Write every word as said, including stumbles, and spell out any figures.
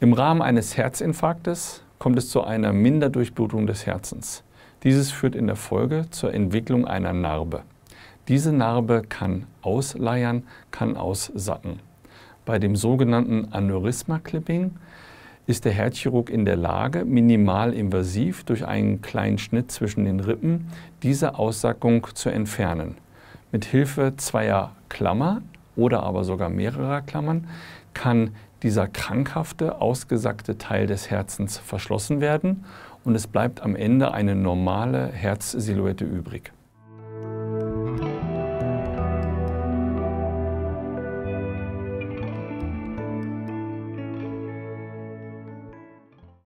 Im Rahmen eines Herzinfarktes kommt es zu einer Minderdurchblutung des Herzens. Dieses führt in der Folge zur Entwicklung einer Narbe. Diese Narbe kann ausleiern, kann aussacken. Bei dem sogenannten Aneurysma-Clipping ist der Herzchirurg in der Lage, minimalinvasiv durch einen kleinen Schnitt zwischen den Rippen diese Aussackung zu entfernen. Mit Hilfe zweier Klammer oder aber sogar mehrerer Klammern kann dieser krankhafte, ausgesackte Teil des Herzens verschlossen werden und es bleibt am Ende eine normale Herzsilhouette übrig.